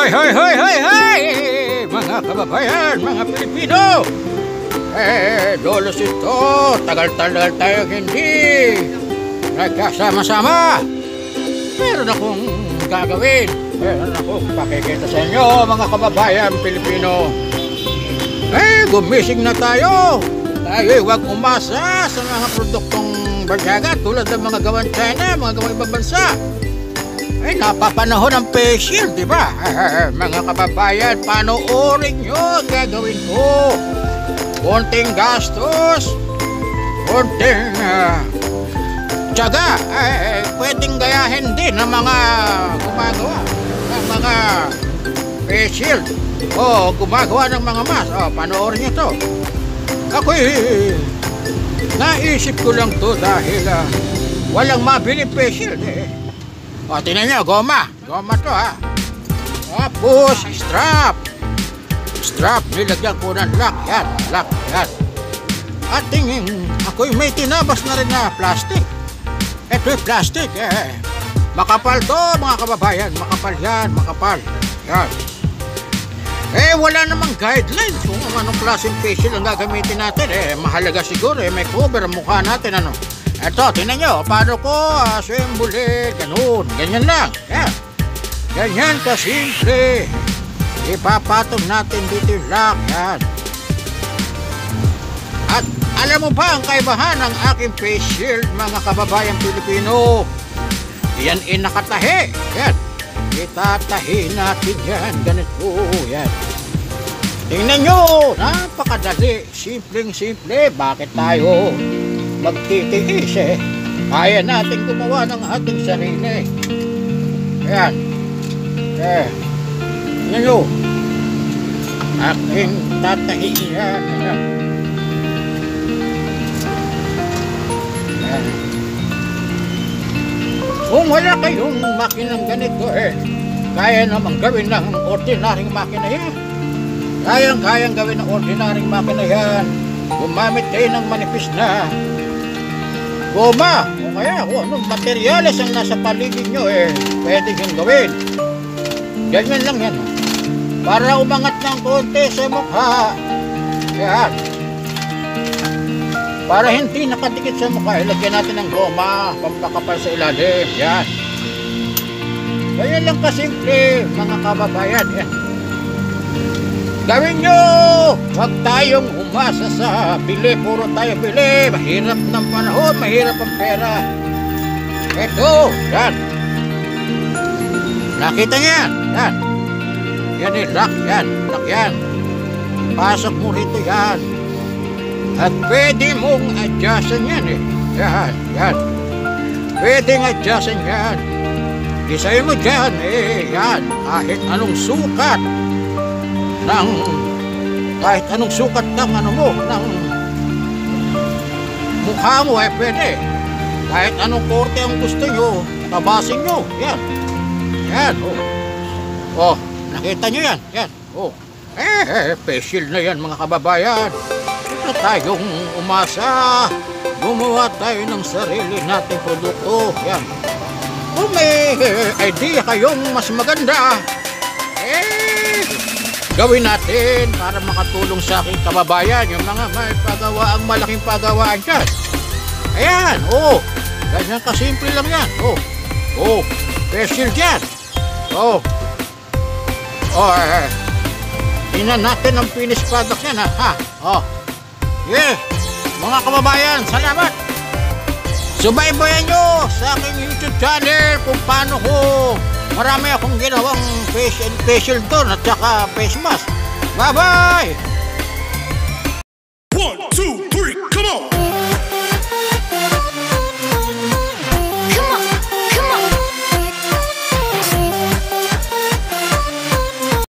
Hoy, hoy, hoy, hoy, hoy! Mga kababayan, mga Pilipino! Dolos ito, tagal-tagal tayo hindi nagkasama-sama. Meron akong gagawin. Meron akong pakikita sa inyo, mga kababayan Pilipino. Gumising na tayo. Tayo huwag umasa sa mga produktong banyaga tulad ng mga gawang China, mga gawang ibang bansa. Napapanahon ng face shield, di ba? Mga kababayan, panoorin nyo ang gagawin ko. Konting gastos, konting tiyaga, pwedeng gayahin din ng mga gumagawa ng mga face shield o gumagawa ng mga mask. Panoorin nyo to. Ako'y naisip ko lang to dahil walang mabili face shield tingnan nyo, goma to ha. Tapos strap, nilagyan ko ng lock yan. At tingin, ako'y may tinabas na rin na plastic. Ito'y plastic makapal to mga kababayan, makapal yan. Wala namang guidelines kung anong klaseng facial ang gagamitin natin. Mahalaga siguro may cover ang mukha natin Eto, tingnan nyo, paano ko assemble, ganyan lang. Ganyan kasimple. Ipapatong natin dito yung lock, yan. At alam mo ba ang kaibahan ng aking face shield, mga kababayang Pilipino? Yan nakatahi, yan. Itatahi natin yan, ganito, yan. Tingnan nyo, napakadali, simpleng-simple. Bakit tayo magtitiis kaya natin gumawa ng ating sarili. Ayan. Nyo. Aking tatahiyan. Ayan. Kung wala kayong makinang ganito kaya naman gawin ng ordinaryong makina yan. Kayang gawin ng ordinaryong makina yan. Gumamit kayo ng manipis na goma o kaya kung anong materyales ang nasa paligid nyo pwede yung gawin. Ganyan lang yan para umangat ng konti sa mukha. Yan. Para hindi nakadikit sa mukha, ilagyan natin ng goma pampakapal sa ilalim. Yan. Ganyan lang kasimple, mga kababayan. Yan. Gawin nyo! Huwag tayong umasa sa bili. Puro tayo bili. Mahirap ng panahon, mahirap ang pera. Ito, yan. Nakita niya yan. Yan. Yan lock yan. Lock yan. Pasok mo rito yan. At pwede mong adjustan yan Yan. Pwedeng adjustan yan. Design mo dyan yan. Kahit anong sukat ng ng mukha mo pwede. Kahit anong korte ang gusto nyo, tabasin nyo. Yan. Nakita nyo yan. Yan. Facial na yan, mga kababayan. Ito tayong umasa. Gumawa tayo ng sarili nating produkto. Yan. Kung may idea kayong mas maganda, gawin natin para makatulong sa aking kababayan, yung mga may pagawa, ang malaking pagawaan dyan. Ayan, ganyan kasimple lang yan. Facial dyan. Tingnan natin ang finished product yan mga kababayan, salamat. Subaybayan nyo sa aking YouTube channel kung paano ko marami akong ginawang facial doon at saka face mask. Bye-bye!